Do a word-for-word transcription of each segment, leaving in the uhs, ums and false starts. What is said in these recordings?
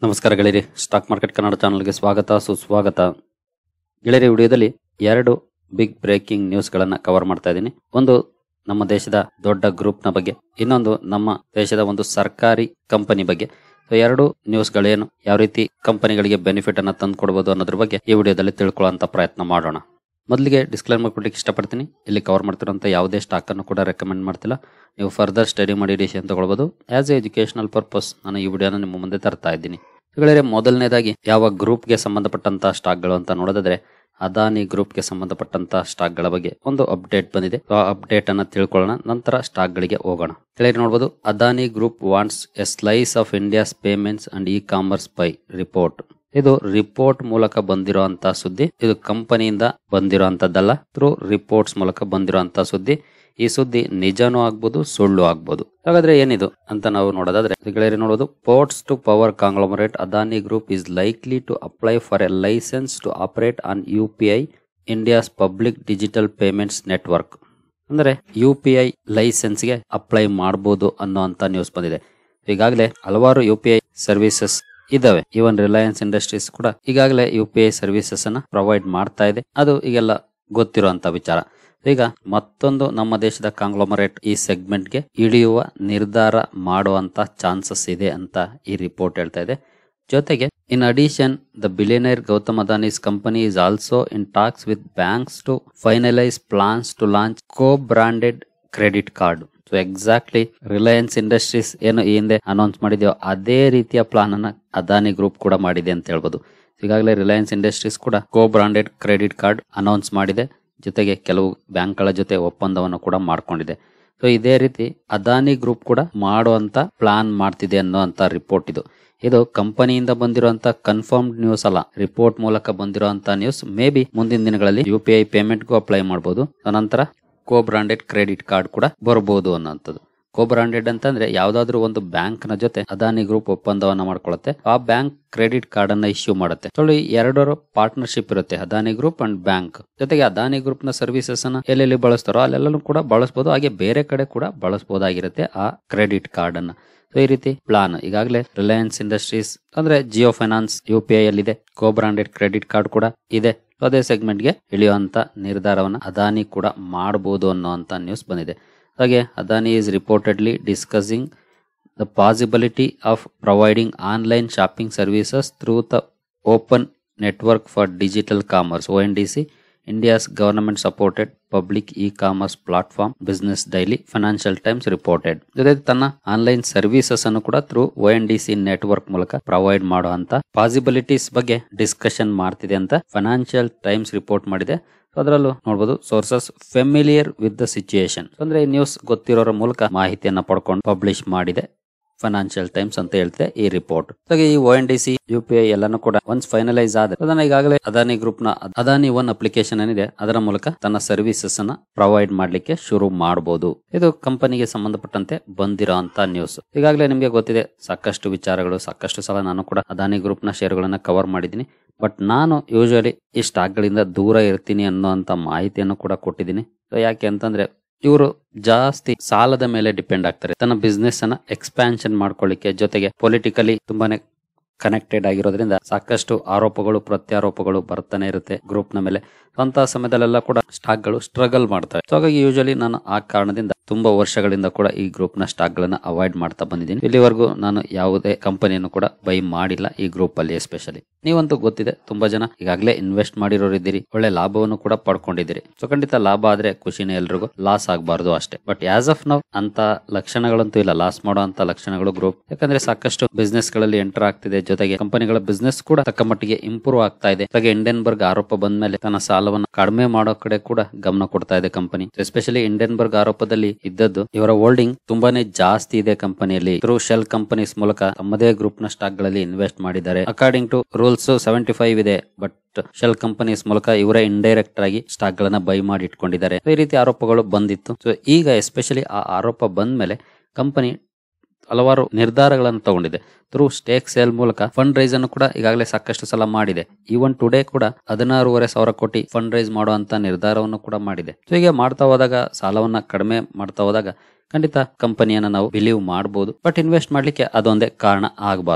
ನಮಸ್ಕಾರ ಗೆಳೆಯರಿ, stock market Kannada ಚಾನಲ್ಗೆ ಸ್ವಾಗತ ಸುಸ್ವಾಗತ. ಗೆಳೆಯರಿ, ವಿಡಿಯೋದಲ್ಲಿ ಎರಡು ಬಿಗ್ ಬ್ರೇಕಿಂಗ್ ನ್ಯೂಸ್ ಗಳನ್ನ ಕವರ್ ಮಾಡ್ತಾ ಇದ್ದೀನಿ. ಒಂದು ನಮ್ಮ ದೇಶದ ದೊಡ್ಡ ಗ್ರೂಪ್ ನ ಬಗ್ಗೆ, ಇನ್ನೊಂದು ನಮ್ಮ ದೇಶದ ಒಂದು ಸರ್ಕಾರಿ ಕಂಪನಿ ಬಗ್ಗೆ. ಸೊ ಎರಡು ನ್ಯೂಸ್ ಗಳೇನು, ಯಾವ ರೀತಿ ಕಂಪನಿಗಳಿಗೆ ಬೆನಿಫಿಟ್ ಅನ್ನ ತಂದು ಕೊಡಬಹುದು ಅನ್ನೋದ್ರ ಬಗ್ಗೆ ಈ ವಿಡಿಯೋದಲ್ಲಿ ತಿಳ್ಕೊಳ್ಳುವಂತ ಪ್ರಯತ್ನ ಮಾಡೋಣ. ಮೊದಲಿಗೆ ಡಿಸ್ಕ್ಲೇಮರ್ ಕೊಡ್ಲಿಕ್ಕೆ ಇಷ್ಟಪಡ್ತೀನಿ. ಇಲ್ಲಿ ಕವರ್ ಮಾಡ್ತಿರೋಂಥ ಯಾವುದೇ ಸ್ಟಾಕ್ ಅನ್ನು ಕೂಡ ರೆಕಮೆಂಡ್ ಮಾಡ್ತಿಲ್ಲ. ನೀವು ಫರ್ದರ್ ಸ್ಟಡಿ ಮಾಡಿ ಡಿಸಿಷನ್ ತಗೊಳ್ಬಹುದು. ಆಸ್ ಎ ಎಜುಕೇಶನಲ್ ಪರ್ಪಸ್ ನಾನು ಈ ವಿಡಿಯೋನ ನಿಮ್ಮ ಮುಂದೆ ತರ್ತಾ ಇದ್ದೀನಿ. ಗೆಳೆಯರೆ, ಮೊದಲನೇದಾಗಿ ಯಾವ ಗ್ರೂಪ್ಗೆ ಸಂಬಂಧಪಟ್ಟಂತಹ ಸ್ಟಾಕ್ಗಳು ಅಂತ ನೋಡೋದಾದ್ರೆ ಅದಾನಿ ಗ್ರೂಪ್ಗೆ ಸಂಬಂಧಪಟ್ಟಂತಹ ಸ್ಟಾಕ್ ಗಳ ಬಗ್ಗೆ ಒಂದು ಅಪ್ಡೇಟ್ ಬಂದಿದೆ. ಆ ಅಪ್ಡೇಟ್ ಅನ್ನ ತಿಳ್ಕೊಳ್ಳೋಣ, ನಂತರ ಸ್ಟಾಕ್ ಗಳಿಗೆ ಹೋಗೋಣ. ಗೆಳೆಯರೆ ನೋಡಬಹುದು, Adani group wants a slice of India's payments and e commerce by report. ಇದು ರಿಪೋರ್ಟ್ ಮೂಲಕ ಬಂದಿರುವಂತ ಸುದ್ದಿ. ಇದು ಕಂಪನಿಯಿಂದ ಬಂದಿರುವಂತದ್ದಲ್ಲ, ಥ್ರೂ ರಿಪೋರ್ಟ್ಸ್ ಮೂಲಕ ಬಂದಿರುವಂತ ಸುದ್ದಿ. ಈ ಸುದ್ದಿ ನಿಜನೂ ಆಗ್ಬೋದು, ಸುಳ್ಳು ಆಗ್ಬೋದು. ಹಾಗಾದ್ರೆ ಏನಿದು ಅಂತ ನಾವು ನೋಡೋದಾದ್ರೆ ಗೆಳೆಯರೆ ನೋಡೋದು, ports to power conglomerate Adani group is likely to apply for a license to operate on U P I India's public digital payments network. ಅಂದ್ರೆ ಯು ಪಿ ಐ ಲೈಸೆನ್ಸ್ ಗೆ ಅಪ್ಲೈ ಮಾಡಬಹುದು ಅನ್ನೋ ಅಂತ ನ್ಯೂಸ್ ಬಂದಿದೆ. ಈಗಾಗಲೇ ಹಲವಾರು ಯು ಪಿ ಐ ಸರ್ವಿಸಸ್ ಇದಾವೆ. ಇವನ್ ರಿಲಯನ್ಸ್ ಇಂಡಸ್ಟ್ರೀಸ್ ಕೂಡ ಈಗಾಗಲೇ ಯು ಪಿ ಐ ಸರ್ವಿಸಸ್ ಅನ್ನ ಪ್ರೊವೈಡ್ ಮಾಡ್ತಾ ಇದೆ. ಅದು ಈಗೆಲ್ಲ ಗೊತ್ತಿರುವಂತ ವಿಚಾರ. ಈಗ ಮತ್ತೊಂದು ನಮ್ಮ ದೇಶದ ಕಾಂಗ್ಲೊಮರೇಟ್ ಈ ಸೆಗ್ಮೆಂಟ್ ಗೆ ಇಳಿಯುವ ನಿರ್ಧಾರ ಮಾಡುವಂತ ಚಾನ್ಸಸ್ ಇದೆ ಅಂತ ಈ ರಿಪೋರ್ಟ್ ಹೇಳ್ತಾ ಇದೆ. ಜೊತೆಗೆ in addition the billionaire Gautam Adani's company is also in talks with banks to finalise plans to launch co branded credit card. So exactly Reliance Industries ಏನು ಈ ಹಿಂದೆ ಅನೌನ್ಸ್ ಮಾಡಿದೆಯೋ ಅದೇ ರೀತಿಯ ಪ್ಲಾನ್ ಅನ್ನ ಅದಾನಿ ಗ್ರೂಪ್ ಕೂಡ ಮಾಡಿದೆ ಅಂತ ಹೇಳ್ಬೋದು. ಈಗಾಗಲೇ ರಿಲಯನ್ಸ್ ಇಂಡಸ್ಟ್ರೀಸ್ ಕೂಡ co branded credit card announce ಮಾಡಿದೆ. ಜೊತೆಗೆ ಕೆಲವು ಬ್ಯಾಂಕ್ಗಳ ಜೊತೆ ಒಪ್ಪಂದವನ್ನು ಕೂಡ ಮಾಡ್ಕೊಂಡಿದೆ. ಸೊ ಇದೇ ರೀತಿ ಅದಾನಿ ಗ್ರೂಪ್ ಕೂಡ ಮಾಡುವಂತ ಪ್ಲಾನ್ ಮಾಡ್ತಿದೆ ಅನ್ನೋಂತ ರಿಪೋರ್ಟ್ ಇದು. ಇದು ಕಂಪನಿಯಿಂದ ಬಂದಿರುವಂತ ಕನ್ಫರ್ಮ್ಡ್ ನ್ಯೂಸ್ ಅಲ್ಲ, ರಿಪೋರ್ಟ್ ಮೂಲಕ ಬಂದಿರುವಂತ ನ್ಯೂಸ್. ಮೇ ಬಿ ಮುಂದಿನ ದಿನಗಳಲ್ಲಿ ಯು ಪಿ ಐ ಪೇಮೆಂಟ್ ಗೂ ಅಪ್ಲೈ ಮಾಡಬಹುದು. ನಂತರ ಕೋ ಬ್ರಾಂಡೆಡ್ ಕ್ರೆಡಿಟ್ ಕಾರ್ಡ್ ಕೂಡ ಬರಬಹುದು ಅನ್ನೋಂಥದ್ದು. ಕೋ ಬ್ರಾಂಡೆಡ್ ಅಂತಂದ್ರೆ ಯಾವ್ದಾದ್ರು ಒಂದು ಬ್ಯಾಂಕ್ ನ ಜೊತೆ ಅದಾನಿ ಗ್ರೂಪ್ ಒಪ್ಪಂದವನ್ನ ಮಾಡ್ಕೊಳ್ಳುತ್ತೆ. ಆ ಬ್ಯಾಂಕ್ ಕ್ರೆಡಿಟ್ ಕಾರ್ಡ್ ಅನ್ನ ಇಶ್ಯೂ ಮಾಡುತ್ತೆ. ಸೊ ಎರಡರ ಪಾರ್ಟ್ನರ್ಶಿಪ್ ಇರುತ್ತೆ, ಅದಾನಿ ಗ್ರೂಪ್ ಅಂಡ್ ಬ್ಯಾಂಕ್. ಜೊತೆಗೆ ಅದಾನಿ ಗ್ರೂಪ್ ನ ಸರ್ವಿಸಸ್ ಅನ್ನ ಎಲ್ಲೆಲ್ಲಿ ಬಳಸ್ತಾರೋ ಅಲ್ಲೆಲ್ಲೂ ಕೂಡ ಬಳಸಬಹುದು. ಹಾಗೆ ಬೇರೆ ಕಡೆ ಕೂಡ ಬಳಸಬಹುದಾಗಿರುತ್ತೆ ಆ ಕ್ರೆಡಿಟ್ ಕಾರ್ಡ್ ಅನ್ನ. ಸೊ ಈ ರೀತಿ ಪ್ಲಾನ್ ಈಗಾಗಲೇ ರಿಲಯನ್ಸ್ ಇಂಡಸ್ಟ್ರೀಸ್ ಅಂದ್ರೆ Jio finance U P I ಅಲ್ಲಿ ಇದೆ. ಕೋ ಬ್ರಾಂಡೆಡ್ ಕ್ರೆಡಿಟ್ ಕಾರ್ಡ್ ಕೂಡ ಇದೆ. ಅದೇ ಸೆಗ್ಮೆಂಟ್ ಗೆ ಇಳಿಯುವಂತ ನಿರ್ಧಾರವನ್ನ ಅದಾನಿ ಕೂಡ ಮಾಡಬಹುದು ಅನ್ನೋಂತ ನ್ಯೂಸ್ ಬಂದಿದೆ. ಹಾಗೆ Adani is reportedly discussing the possibility of providing online shopping services through the Open Network for Digital Commerce O N D C, India's government supported public e-commerce platform Business Daily Financial Times reported. ಜೊತೆ ತನ್ನ online services ಅನ್ನು ಕೂಡ through O N D C network ಮೂಲಕ provide ಮಾಡುವಂತ possibilities ಬಗ್ಗೆ discussion ಮಾಡ್ತಿದೆ ಅಂತ Financial Times report ಮಾಡಿದೆ. ಅದರಲ್ಲೂ ನೋಡಬಹುದು, sources familiar with the situation. ಅಂದ್ರೆ ಈ ನ್ಯೂಸ್ ಗೊತ್ತಿರೋರ ಮೂಲಕ ಮಾಹಿತಿಯನ್ನ ಪಡ್ಕೊಂಡು ಪಬ್ಲಿಷ್ ಮಾಡಿದೆ ಫೈನಾನ್ಷಿಯಲ್ ಟೈಮ್ಸ್ ಅಂತ ಹೇಳ್ತಿದೆ ಈ ರಿಪೋರ್ಟ್. ಹಾಗೆ ಈ O N D C U P I ಎಲ್ಲಾನು ಕೂಡ ಒನ್ಸ್ ಫೈನಲೈಸ್ ಆದ್ರೆ ಅದನ್ನ ಈಗಾಗಲೇ ಅದಾನಿ ಗ್ರೂಪ್ ನ ಅದಾನಿ ಒನ್ ಅಪ್ಲಿಕೇಶನ್ ಏನಿದೆ ಅದರ ಮೂಲಕ ತನ್ನ ಸರ್ವಿಸಸ್ ಅನ್ನ ಪ್ರೊವೈಡ್ ಮಾಡ್ಲಿಕ್ಕೆ ಶುರು ಮಾಡಬಹುದು. ಇದು ಕಂಪನಿಗೆ ಸಂಬಂಧಪಟ್ಟಂತೆ ಬಂದಿರೋಂತ ನ್ಯೂಸ್. ಈಗಾಗಲೇ ನಿಮ್ಗೆ ಗೊತ್ತಿದೆ ಸಾಕಷ್ಟು ವಿಚಾರಗಳು. ಸಾಕಷ್ಟು ಸಲ ನಾನು ಕೂಡ ಅದಾನಿ ಗ್ರೂಪ್ ನ ಶೇರ್ ಗಳನ್ನ ಕವರ್ ಮಾಡಿದ್ದೀನಿ. ಬಟ್ ನಾನು ಯೂಶುವಲಿ ಈ ಸ್ಟಾಕ್ ಗಳಿಂದ ದೂರ ಇರ್ತೀನಿ ಅನ್ನೋಂತ ಮಾಹಿತಿಯನ್ನು ಕೂಡ ಕೊಟ್ಟಿದ್ದೀನಿ. ಯಾಕೆ ಅಂತಂದ್ರೆ ಇವರು ಜಾಸ್ತಿ ಸಾಲದ ಮೇಲೆ ಡಿಪೆಂಡ್ ಆಗ್ತಾರೆ ತನ್ನ ಬಿಸ್ನೆಸ್ ಅನ್ನ ಎಕ್ಸ್ಪ್ಯಾನ್ಷನ್ ಮಾಡ್ಕೊಳ್ಳಿಕ್ಕೆ. ಜೊತೆಗೆ ಪೊಲಿಟಿಕಲಿ ತುಂಬಾನೇ ಕನೆಕ್ಟೆಡ್ ಆಗಿರೋದ್ರಿಂದ ಸಾಕಷ್ಟು ಆರೋಪಗಳು ಪ್ರತ್ಯಾರೋಪಗಳು ಬರ್ತಾನೆ ಇರುತ್ತೆ ಗ್ರೂಪ್ ನ ಮೇಲೆ. ಅಂತ ಸಮಯದಲ್ಲೆಲ್ಲ ಕೂಡ ಸ್ಟಾಕ್ ಗಳು ಸ್ಟ್ರಗಲ್ ಮಾಡ್ತವೆ. ಸೊ ಹಾಗಾಗಿ ಯೂಶುವಲಿ ನಾನು ಆ ಕಾರಣದಿಂದ ತುಂಬಾ ವರ್ಷಗಳಿಂದ ಕೂಡ ಈ ಗ್ರೂಪ್ ನ ಸ್ಟಾಕ್ ಗಳನ್ನ ಅವಾಯ್ಡ್ ಮಾಡ್ತಾ ಬಂದಿದ್ದೀನಿ. ಇಲ್ಲಿವರೆಗೂ ನಾನು ಯಾವುದೇ ಕಂಪನಿಯನ್ನು ಕೂಡ ಬೈ ಮಾಡಿಲ್ಲ ಈ ಗ್ರೂಪ್ ಅಲ್ಲಿ. ಎಸ್ಪೆಷಲಿ ನೀವಂತೂ ಗೊತ್ತಿದೆ, ತುಂಬಾ ಜನ ಈಗಾಗಲೇ ಇನ್ವೆಸ್ಟ್ ಮಾಡಿರೋರು ಇದ್ದೀರಿ, ಒಳ್ಳೆ ಲಾಭವನ್ನು ಕೂಡ ಪಡ್ಕೊಂಡಿದ್ದೀರಿ. ಸೊ ಖಂಡಿತ ಲಾಭ ಆದ್ರೆ ಖುಷಿನೇ ಎಲ್ರಿಗೂ, ಲಾಸ್ ಆಗಬಾರ್ದು ಅಷ್ಟೇ. ಬಟ್ ಆಸ್ ಆಫ್ ನೌ ಅಂತ ಲಕ್ಷಣಗಳಂತೂ ಇಲ್ಲ, ಲಾಸ್ ಮಾಡೋ ಅಂತ ಲಕ್ಷಣಗಳು ಗ್ರೂಪ್. ಯಾಕಂದ್ರೆ ಸಾಕಷ್ಟು ಬಿಸ್ನೆಸ್ ಗಳಲ್ಲಿ ಎಂಟರ್ ಆಗ್ತಿದೆ. ಜೊತೆಗೆ ಕಂಪನಿಗಳ ಬಿಸ್ನೆಸ್ ಕೂಡ ತಕ್ಕ ಮಟ್ಟಿಗೆ ಇಂಪ್ರೂವ್ ಆಗ್ತಾ ಇದೆ. ಹಾಗೆ ಇಂಡೆನ್ಬರ್ಗ್ ಆರೋಪ ಬಂದ ಮೇಲೆ ತನ್ನ ಸಾಲವನ್ನು ಕಡಿಮೆ ಮಾಡೋ ಕಡೆ ಕೂಡ ಗಮನ ಕೊಡ್ತಾ ಇದೆ ಕಂಪನಿ. ಎಸ್ಪೆಷಲಿ ಇಂಡೆನ್ಬರ್ಗ್ ಆರೋಪದಲ್ಲಿ ಇದ್ದದ್ದು ಇವರ ಹೋಲ್ಡಿಂಗ್ ತುಂಬಾನೇ ಜಾಸ್ತಿ ಇದೆ ಕಂಪನಿಯಲ್ಲಿ. ಥ್ರೂ ಶೆಲ್ ಕಂಪನೀಸ್ ಮೂಲಕ ತಮ್ಮದೇ ಗ್ರೂಪ್ ನ ಸ್ಟಾಕ್ ಗಳಲ್ಲಿ ಇನ್ವೆಸ್ಟ್ ಮಾಡಿದ್ದಾರೆ. According to rules seventy five ಇದೆ. ಬಟ್ ಶೆಲ್ ಕಂಪನೀಸ್ ಮೂಲಕ ಇವರೇ ಇಂಡೈರೆಕ್ಟ್ ಆಗಿ ಸ್ಟಾಕ್ ಗಳನ್ನ ಬೈ ಮಾಡಿ ಇಟ್ಕೊಂಡಿದ್ದಾರೆ. ಈ ರೀತಿ ಆರೋಪಗಳು ಬಂದಿತ್ತು. ಸೊ ಈಗ ಎಸ್ಪೆಷಲಿ ಆ ಆರೋಪ ಬಂದ ಮೇಲೆ ಕಂಪನಿ ಹಲವಾರು ನಿರ್ಧಾರಗಳನ್ನು ತಗೊಂಡಿದೆ. ಥ್ರೂ ಸ್ಟೇಕ್ ಸೇಲ್ ಮೂಲಕ ಫಂಡ್ ರೈಸ್ ಅನ್ನು ಕೂಡ ಈಗಾಗಲೇ ಸಾಕಷ್ಟು ಸಲ ಮಾಡಿದೆ. ಈವನ್ ಟುಡೇ ಕೂಡ ಹದಿನಾರೂವರೆ ಸಾವಿರ ಕೋಟಿ ಫಂಡ್ ರೈಸ್ ಮಾಡುವಂತ ನಿರ್ಧಾರವನ್ನು ಕೂಡ ಮಾಡಿದೆ. ಸೊ ಹೀಗೆ ಮಾಡ್ತಾ ಹೋದಾಗ, ಸಾಲವನ್ನ ಕಡಿಮೆ ಮಾಡ್ತಾ ಹೋದಾಗ ಖಂಡಿತ ಕಂಪನಿಯನ್ನ ನಾವು ಬಿಲೀವ್ ಮಾಡಬಹುದು. ಬಟ್ ಇನ್ವೆಸ್ಟ್ ಮಾಡ್ಲಿಕ್ಕೆ ಅದೊಂದೇ ಕಾರಣ ಆಗಬಾರ್ದು.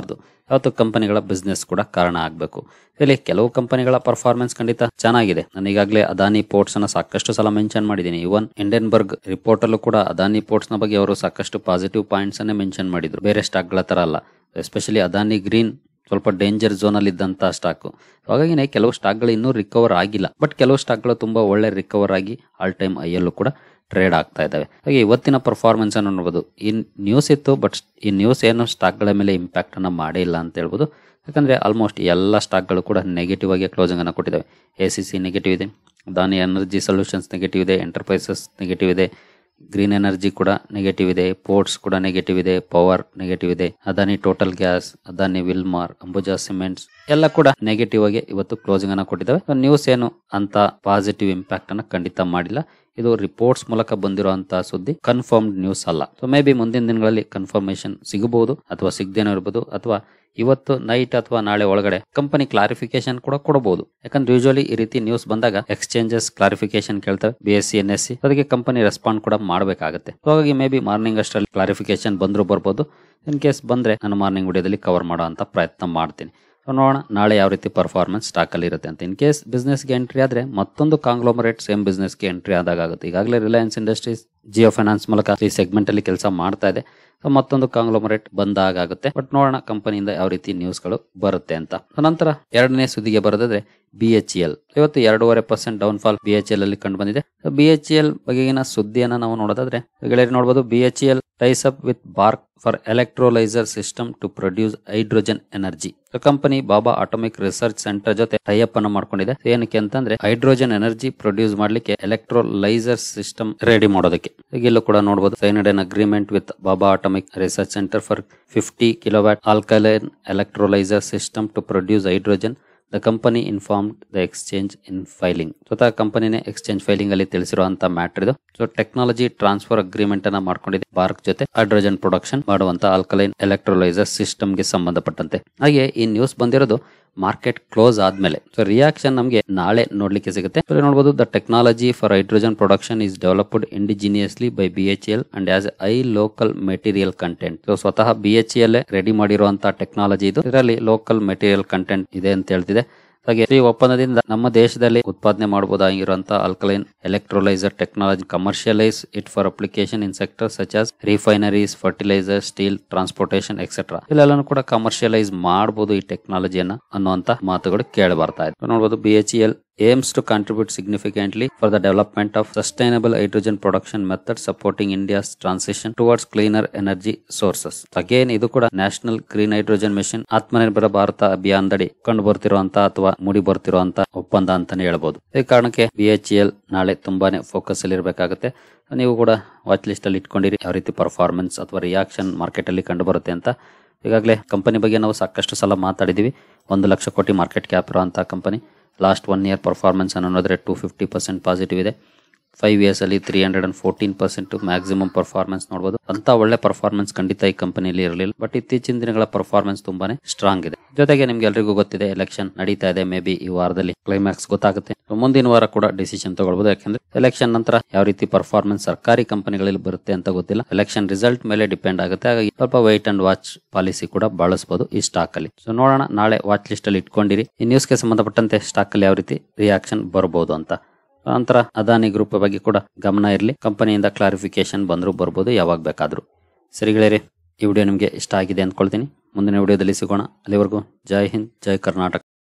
ಯಾವತ್ತು ಕಂಪನಿಗಳ ಬಿಸ್ನೆಸ್ ಕೂಡ ಕಾರಣ ಆಗಬೇಕು. ಇಲ್ಲಿ ಕೆಲವು ಕಂಪನಿಗಳ ಪರ್ಫಾರ್ಮೆನ್ಸ್ ಖಂಡಿತ ಚೆನ್ನಾಗಿದೆ. ನಾನು ಈಗಾಗಲೇ ಅದಾನಿ ಪೋರ್ಟ್ಸ್ ಅನ್ನ ಸಾಕಷ್ಟು ಸಲ ಮೆನ್ಷನ್ ಮಾಡಿದ್ದೀನಿ. ಇವನ್ ಇಂಡೆನ್ಬರ್ಗ್ ರಿಪೋರ್ಟ್ ಅಲ್ಲೂ ಕೂಡ ಅದಾನಿ ಪೋರ್ಟ್ಸ್ ನ ಬಗ್ಗೆ ಅವರು ಸಾಕಷ್ಟು ಪಾಸಿಟಿವ್ ಪಾಯಿಂಟ್ಸ್ ಅನ್ನೇ ಮೆನ್ಷನ್ ಮಾಡಿದ್ರು, ಬೇರೆ ಸ್ಟಾಕ್ ಗಳ ತರ ಅಲ್ಲ. ಎಸ್ಪೆಷಲಿ ಅದಾನಿ ಗ್ರೀನ್ ಸ್ವಲ್ಪ ಡೇಂಜರ್ ಝೋನ್ ಅಲ್ಲಿ ಇದ್ದಂತ ಸ್ಟಾಕ್. ಹಾಗಾಗಿ ಕೆಲವು ಸ್ಟಾಕ್ ಗಳು ಇನ್ನೂ ರಿಕವರ್ ಆಗಿಲ್ಲ, ಬಟ್ ಕೆಲವು ಸ್ಟಾಕ್ ಗಳು ತುಂಬಾ ಒಳ್ಳೆ ರಿಕವರ್ ಆಗಿ ಆಲ್ ಟೈಮ್ ಐಯಲ್ಲೂ ಕೂಡ ಟ್ರೇಡ್ ಆಗ್ತಾ ಇದಾವೆ. ಹಾಗೆ ಇವತ್ತಿನ ಪರ್ಫಾರ್ಮೆನ್ಸ್ ಅನ್ನು ನೋಡಬಹುದು. ಈ ನ್ಯೂಸ್ ಇತ್ತು, ಬಟ್ ಈ ನ್ಯೂಸ್ ಏನು ಸ್ಟಾಕ್ ಗಳ ಮೇಲೆ ಇಂಪ್ಯಾಕ್ಟ್ ಅನ್ನ ಮಾಡೇ ಇಲ್ಲ ಅಂತ ಹೇಳ್ಬೋದು. ಯಾಕಂದ್ರೆ ಆಲ್ಮೋಸ್ಟ್ ಎಲ್ಲ ಸ್ಟಾಕ್ ಗಳು ಕೂಡ ನೆಗೆಟಿವ್ ಆಗಿ ಕ್ಲೋಸಿಂಗ್ ಅನ್ನು ಕೊಟ್ಟಿದ್ದಾವೆ. ಎ ಸಿ ಸಿ ನೆಗೆಟಿವ್ ಇದೆ, ಅದಾನಿ ಎನರ್ಜಿ ಸೊಲ್ಯೂಷನ್ಸ್ ನೆಗೆಟಿವ್ ಇದೆ, ಎಂಟರ್ಪ್ರೈಸಸ್ ನೆಗೆಟಿವ್ ಇದೆ, ಗ್ರೀನ್ ಎನರ್ಜಿ ಕೂಡ ನೆಗೆಟಿವ್ ಇದೆ, ಪೋರ್ಟ್ಸ್ ಕೂಡ ನೆಗೆಟಿವ್ ಇದೆ, ಪವರ್ ನೆಗೆಟಿವ್ ಇದೆ, Adani total gas, Adani Wilmar, Ambuja cements ಎಲ್ಲ ಕೂಡ ನೆಗೆಟಿವ್ ಆಗಿ ಇವತ್ತು ಕ್ಲೋಸಿಂಗ್ ಅನ್ನ ಕೊಟ್ಟಿದ್ದಾವೆ. ನ್ಯೂಸ್ ಏನು ಅಂತ ಪಾಸಿಟಿವ್ ಇಂಪ್ಯಾಕ್ಟ್ ಅನ್ನ ಖಂಡಿತ ಮಾಡಿಲ್ಲ. ಇದು ರಿಪೋರ್ಟ್ಸ್ ಮೂಲಕ ಬಂದಿರುವಂತಹ ಸುದ್ದಿ, ಕನ್ಫರ್ಮ್ಡ್ ನ್ಯೂಸ್ ಅಲ್ಲ. ಸೊ ಮೇ ಬಿ ಮುಂದಿನ ದಿನಗಳಲ್ಲಿ ಕನ್ಫರ್ಮೇಶನ್ ಸಿಗಬಹುದು ಅಥವಾ ಸಿಗದೇನೋ ಇರಬಹುದು, ಅಥವಾ ಇವತ್ತು ನೈಟ್ ಅಥವಾ ನಾಳೆ ಒಳಗಡೆ ಕಂಪನಿ ಕ್ಲಾರಿಫಿಕೇಶನ್ ಕೂಡ ಕೊಡಬಹುದು. ಯಾಕಂದ್ರೆ ಯೂಶುವಲಿ ಈ ರೀತಿ ನ್ಯೂಸ್ ಬಂದಾಗ ಎಕ್ಸ್ಚೇಂಜಸ್ ಕ್ಲಾರಿಫಿಕೇಶನ್ ಕೇಳ್ತವೆ, B S C N S C, ಅದಕ್ಕೆ ಕಂಪನಿ ರೆಸ್ಪಾಂಡ್ ಕೂಡ ಮಾಡಬೇಕಾಗುತ್ತೆ. ಹಾಗಾಗಿ ಮೇ ಬಿ ಮಾರ್ನಿಂಗ್ ಅಷ್ಟರಲ್ಲಿ ಕ್ಲಾರಿಫಿಕೇಶನ್ ಬಂದ್ರು ಬರ್ಬೋದು. ಇನ್ ಕೇಸ್ ಬಂದ್ರೆ ನಾನು ಮಾರ್ನಿಂಗ್ ವಿಡಿಯೋದಲ್ಲಿ ಕವರ್ ಮಾಡೋ ಅಂತ ಪ್ರಯತ್ನ ಮಾಡ್ತೀನಿ. ನೋಡೋಣ ನಾಳೆ ಯಾವ ರೀತಿ ಪರ್ಫಾರ್ಮೆನ್ಸ್ ಸ್ಟಾಕ್ ಅಲ್ಲಿ ಇರುತ್ತೆ ಅಂತ. ಇನ್ ಕೇಸ್ ಬಿಸ್ನೆಸ್ ಗೆ ಎಂಟ್ರಿ ಆದ್ರೆ ಮತ್ತೊಂದು ಕಾಂಗ್ಲೋಮರೇಟ್ ಸೇಮ್ ಬಿಸ್ನೆಸ್ ಗೆ ಎಂಟ್ರಿ ಆದಾಗ ಆಗುತ್ತೆ. ಈಗಾಗಲೇ ರಿಲಯನ್ಸ್ ಇಂಡಸ್ಟ್ರೀಸ್ ಜಿಯೋ ಫೈನಾನ್ಸ್ ಮೂಲಕ ಈ ಸೆಗ್ಮೆಂಟ್ ಅಲ್ಲಿ ಕೆಲಸ ಮಾಡ್ತಾ ಇದೆ. ಮತ್ತೊಂದು ಕಾಂಗ್ಲೋಮರೇಟ್ ಬಂದಾಗ ಆಗುತ್ತೆ. ಬಟ್ ನೋಡೋಣ ಕಂಪನಿಯಿಂದ ಯಾವ ರೀತಿ ನ್ಯೂಸ್ ಗಳು ಬರುತ್ತೆ ಅಂತ. ನಂತರ ಎರಡನೇ ಸುದ್ದಿಗೆ ಬರೋದಾದ್ರೆ ಬಿ ಎಚ್ ಇ ಎಲ್ ಇವತ್ತು ಎರಡೂವರೆ percent down fall B H L ಅಲ್ಲಿ ಕಂಡು ಬಂದಿದೆ. ಬಿ ಎಚ್ ಇ ಎಲ್ ಬಗೆಗಿನ ಸುದ್ದಿಯನ್ನ ನಾವು ನೋಡೋದಾದ್ರೆ ಗೆಳೆಯರು ನೋಡಬಹುದು. B H E L ties up with BARC for electrolyser system to produce hydrogen energy. Company Bhabha atomic research centre ಜೊತೆ ಟೈಅಪ್ ಅನ್ನು ಮಾಡ್ಕೊಂಡಿದೆ. ಏನಕ್ಕೆ ಅಂತಂದ್ರೆ ಹೈಡ್ರೋಜನ್ ಎನರ್ಜಿ ಪ್ರೊಡ್ಯೂಸ್ ಮಾಡ್ಲಿಕ್ಕೆ ಎಲೆಕ್ಟ್ರೋಲೈಸರ್ ಸಿಸ್ಟಮ್ ರೆಡಿ ಮಾಡೋದಕ್ಕೆ. ಇಲ್ಲೂ ಕೂಡ ನೋಡಬಹುದು signed an agreement with Bhabha atomic research centre for fifty kilowatt alkaline electrolyser system to produce hydrogen. The company informed the exchange in filing. ಸ್ವತಃ ಕಂಪನಿನೇ ಎಕ್ಸ್ಚೇಂಜ್ ಫೈಲಿಂಗ್ ಅಲ್ಲಿ ತಿಳಿಸಿರುವಂತಹ matter ಇದು. So technology transfer agreement ಅನ್ನ ಮಾಡ್ಕೊಂಡಿದೆ ಬಾರ್ಕ್ ಜೊತೆ hydrogen production ಮಾಡುವಂತ alkaline electrolyser system ಗೆ ಸಂಬಂಧಪಟ್ಟಂತೆ. ಹಾಗೆ ಈ ನ್ಯೂಸ್ ಬಂದಿರೋದು ಮಾರ್ಕೆಟ್ ಕ್ಲೋಸ್ ಆದ್ಮೇಲೆ. ಸೊ ರಿಯಾಕ್ಷನ್ ನಮಗೆ ನಾಳೆ ನೋಡ್ಲಿಕ್ಕೆ ಸಿಗುತ್ತೆ. ನೋಡಬಹುದು the technology for hydrogen production is developed indigenously by B H L and as I local material content. So ಸ್ವತಃ ಬಿ ಎಚ್ ಎಲ್ ರೆಡಿ ಮಾಡಿರುವಂತಹ ಟೆಕ್ನಾಲಜಿ ಇದು. ಇದರಲ್ಲಿ ಲೋಕಲ್ ಮೆಟೀರಿಯಲ್ ಕಂಟೆಂಟ್ ಇದೆ ಅಂತ ಹೇಳ್ತಿದೆ. ಹಾಗೆ ಈ ಒಪ್ಪಂದದಿಂದ ನಮ್ಮ ದೇಶದಲ್ಲಿ ಉತ್ಪಾದನೆ ಮಾಡಬಹುದಾಗಿರುವಂತಹ alkaline electrolyser technology commercialise it for application in sector such as refineries, fertiliser, steel, transportation etcetera. ಇಲ್ಲೆಲ್ಲಾನು ಕೂಡ ಕಮರ್ಷಿಯಲೈಸ್ ಮಾಡಬಹುದು ಈ ಟೆಕ್ನಾಲಜಿಯನ್ನ ಅನ್ನುವಂತ ಮಾತುಗಳು ಕೇಳಿ ಬರ್ತಾ ಇದೆ. ನೋಡಬಹುದು B H E L aims to contribute significantly for the development of sustainable hydrogen production methods supporting India's transition towards cleaner energy sources. Again, ಇದು ಕೂಡ national green hydrogen mission Atmanirbhar Bharat ಅಭಿಯಾನದಡಿ ಕಂಡು ಬರ್ತಿರುವಂತಹ ಅಥವಾ ಮೂಡಿ ಬರ್ತಿರುವಂತಹ ಒಪ್ಪಂದ ಅಂತಾನೆ ಹೇಳ್ಬಹುದು. ಈ ಕಾರಣಕ್ಕೆ ಬಿ ಎಚ್ ಇ ಎಲ್ ನಾಳೆ ತುಂಬಾನೇ ಫೋಕಸ್ ಅಲ್ಲಿ ಇರಬೇಕಾಗುತ್ತೆ. ನೀವು ಕೂಡ ವಾಚ್ ಲಿಸ್ಟ್ ಅಲ್ಲಿ ಇಟ್ಕೊಂಡಿರಿ ಯಾವ ರೀತಿ ಪರ್ಫಾರ್ಮೆನ್ಸ್ ಅಥವಾ ರಿಯಾಕ್ಷನ್ ಮಾರ್ಕೆಟ್ ಅಲ್ಲಿ ಕಂಡು ಬರುತ್ತೆ ಅಂತ. ಈಗಾಗಲೇ ಕಂಪನಿ ಬಗ್ಗೆ ನಾವು ಸಾಕಷ್ಟು ಸಲ ಮಾತಾಡಿದೀವಿ. ಒಂದು ಲಕ್ಷ ಕೋಟಿ ಮಾರ್ಕೆಟ್ ಕ್ಯಾಪ್ ಇರುವಂತಹ company. Last one year performance ಅನ್ನು ನೋಡಿದ್ರೆ ಟೂ ಫಿಫ್ಟಿ ಪರ್ಸೆಂಟ್ ಪಾಸಿಟಿವ್ ಇದೆ. ಫೈವ್ ಇಯರ್ಸ್ ಅಲ್ಲಿ three hundred and fourteen percent maximum performance ನೋಡಬಹುದು. ಅಂತ ಒಳ್ಳೆ ಪರ್ಫಾರ್ಮೆನ್ಸ್ ಖಂಡಿತ ಈ ಕಂಪನಿಯಲ್ಲಿ ಇರಲಿಲ್ಲ. ಬಟ್ ಇತ್ತೀಚಿನ ದಿನಗಳ ಪರ್ಫಾರ್ಮೆನ್ಸ್ ತುಂಬಾನೇ ಸ್ಟ್ರಾಂಗ್ ಇದೆ. ಜೊತೆಗೆ ನಿಮ್ಗೆ ಎಲ್ರಿಗೂ ಗೊತ್ತಿದೆ ಎಲೆಕ್ಷನ್ ನಡೀತಾ ಇದೆ. ಮೇ ಬಿ ಈ ವಾರದಲ್ಲಿ ಕ್ಲೈಮ್ಯಾಕ್ಸ್ ಗೊತ್ತಾಗುತ್ತೆ. ಮುಂದಿನ ವಾರ ಕೂಡ ಡಿಸಿಷನ್ ತಗೊಳ್ಬಹುದು. ಯಾಕಂದ್ರೆ ಎಲೆಕ್ಷನ್ ನಂತರ ಯಾವ ರೀತಿ ಪರ್ಫಾರ್ಮೆನ್ಸ್ ಸರ್ಕಾರಿ ಕಂಪನಿಗಳಲ್ಲಿ ಬರುತ್ತೆ ಅಂತ ಗೊತ್ತಿಲ್ಲ. ಎಲೆಕ್ಷನ್ ರಿಸಲ್ಟ್ ಮೇಲೆ ಡಿಪೆಂಡ್ ಆಗುತ್ತೆ. ಹಾಗಾಗಿ ಸ್ವಲ್ಪ ವೈಟ್ ಅಂಡ್ ವಾಚ್ ಪಾಲಿಸಿ ಕೂಡ ಬಳಸಬಹುದು ಈ ಸ್ಟಾಕ್ ಅಲ್ಲಿ. ಸೊ ನೋಡೋಣ ನಾಳೆ ವಾಚ್ ಲಿಸ್ಟ್ ಅಲ್ಲಿ ಇಟ್ಕೊಂಡಿರಿ ಈ ನ್ಯೂಸ್ಗೆ ಸಂಬಂಧಪಟ್ಟಂತೆ ಸ್ಟಾಕ್ ಅಲ್ಲಿ ಯಾವ ರೀತಿ ರಿಯಾಕ್ಷನ್ ಬರಬಹುದು ಅಂತ. ನಂತರ ಅದಾನಿ ಗ್ರೂಪ್ ಬಗ್ಗೆ ಕೂಡ ಗಮನ ಇರಲಿ. ಕಂಪನಿಯಿಂದ ಕ್ಲಾರಿಫಿಕೇಶನ್ ಬಂದ್ರು ಬರ್ಬೋದು ಯಾವಾಗ ಬೇಕಾದ್ರೂ. ಸರಿ ಗೆಳೆಯರೇ, ಈ ವಿಡಿಯೋ ನಿಮಗೆ ಇಷ್ಟ ಆಗಿದೆ ಅಂದ್ಕೊಳ್ತೀನಿ. ಮುಂದಿನ ವಿಡಿಯೋದಲ್ಲಿ ಸಿಗೋಣ. ಅಲ್ಲಿವರೆಗೂ ಜೈ ಹಿಂದ್, ಜೈ ಕರ್ನಾಟಕ.